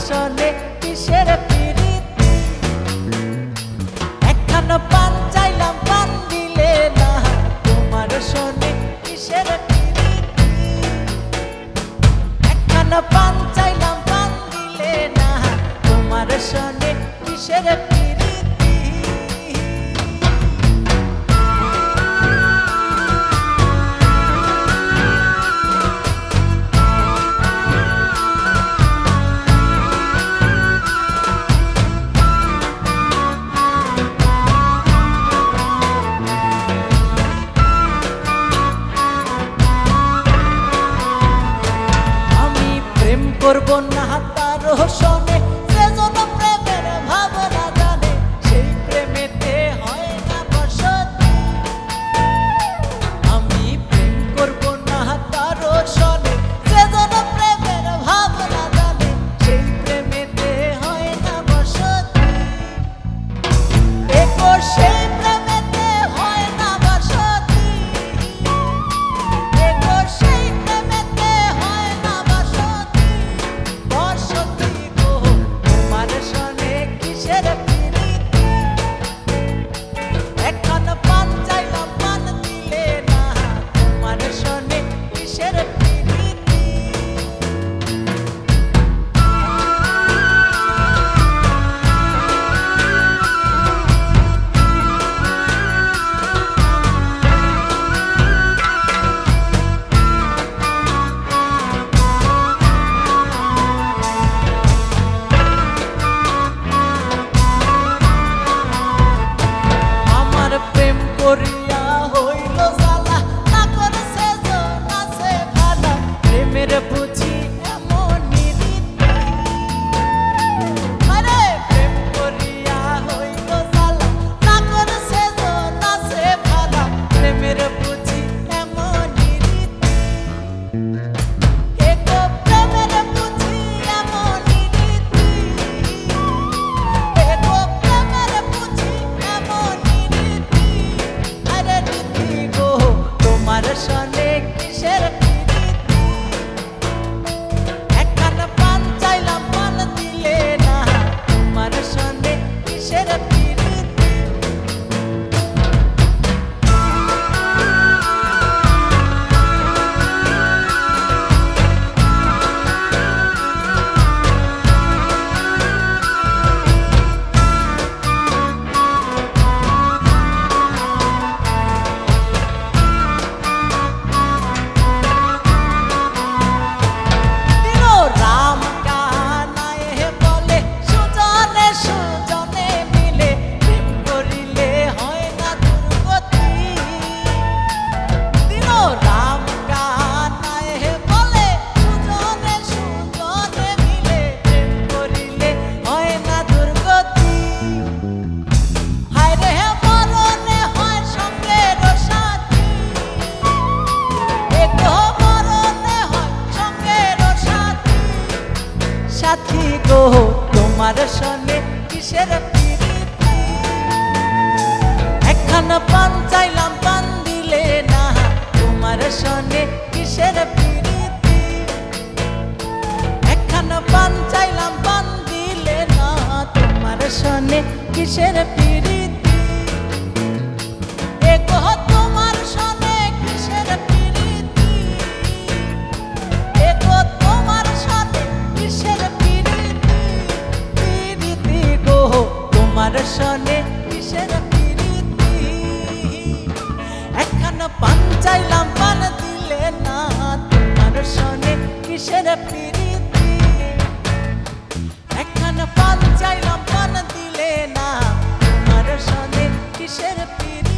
শোনে কিসের প্রীতি একখানা পান চাইলাম পান দিলে না তোমার শোনে কিসের প্রীতি একখানা পান চাইলাম পান দিলে না তোমার শোনে কিসের প্রীতি করবো না তার শোনে সেজন্য প্রেমের ভাবনা জানে সেই প্রেমেতে হয় না বসতি আমি প্রেম করবো না তার শোনে সেজন্য প্রেমের ভাবনা জানে সেই প্রেমেতে হয় না বসতি দেখো সেই প্রেমেতে হয় না বসতি দেখো সেই প্রেমেতে হয় না বসতি বসতি গো তোমার শোনে কিসের প্রীতি এখন পান চাইলাম পান দিলে না তোমার শোনে কিসের প্রীতি প্রেম করিয়া হইল জ্বালা না করে সেজন আছে ভালা প্রেমের বুঝি এমন রীতি আরে প্রেম করিয়া হইল জ্বালা না করে সেজন আছে ভালা প্রেমের বুঝি এমন রীতি এগো প্রেমের বুঝি এমন রীতি এগো প্রেমের বুঝি এমন তোমার শোনে কিসের প্রীতি একখানা পান চাইলাম পান দিলে না তোমার শোনে কিসের প্রীতি সাথী গো তোমার শোনে কিসের প্রীতি একখানা পান চাইলাম পান দিলে না তোমার শোনে কিসের প্রীতি একখানা পান চাইলাম পান দিলে না তোমার শোনে কিসের প্রীতি এগো তোমার শোনে কিসের প্রীতি এগো তোমার শোনে কিসের তোমার শোনে কিসের প্রীতি একখানা পান চাইলাম পান দিলে না তোমার শোনে কিসের প্রীতি একখানা পান চাইলাম পান দিলে না তোমার শোনে কিসের প্রীতি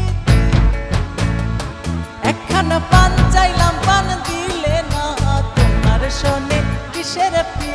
একখানা পান চাইলাম পান দিলে না তোমার শোনে কিসের প্রীতি